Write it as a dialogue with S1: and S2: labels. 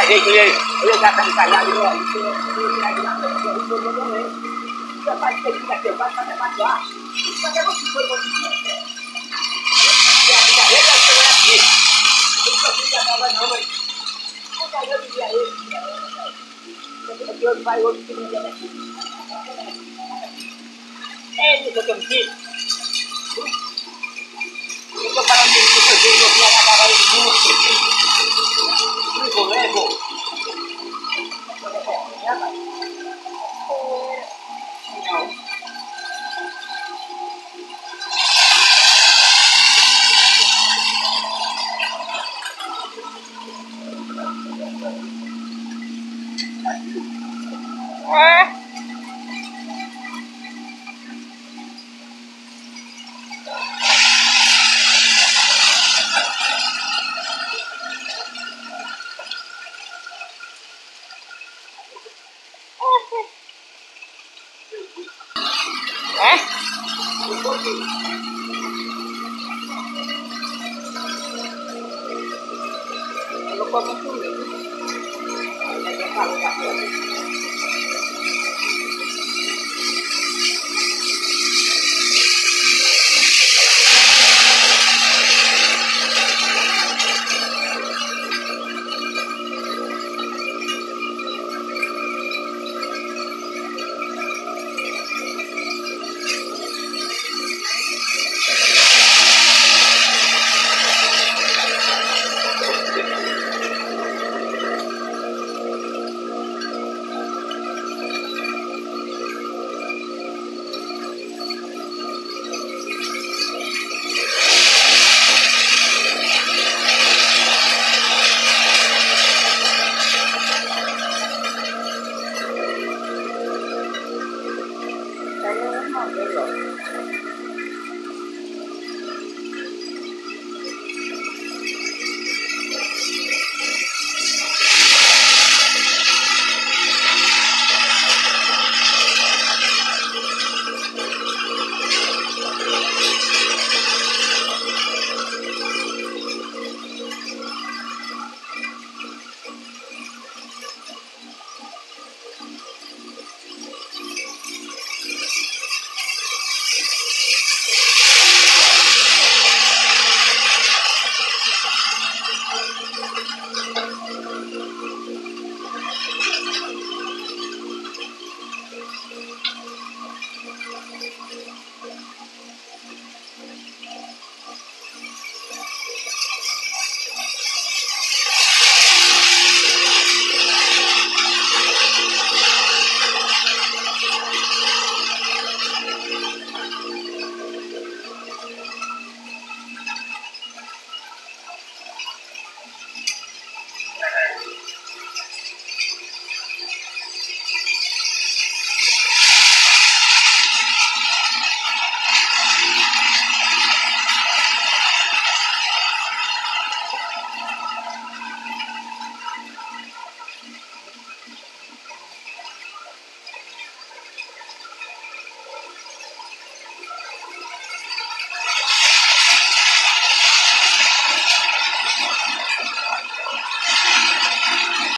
S1: jeito, ele já está encalhado, já faz que fica aqui, vai fazer mais lá. Mas é você foi muito difícil. E a carreira chegou aqui. Eu não consigo acabar não, mas o cara eu dizia ele. Aqui hoje vai outro que não é daqui. É isso que eu me disse. Eu estou falando de que eu tenho que acabar ele muito. Levo. Não. Eu não posso comer.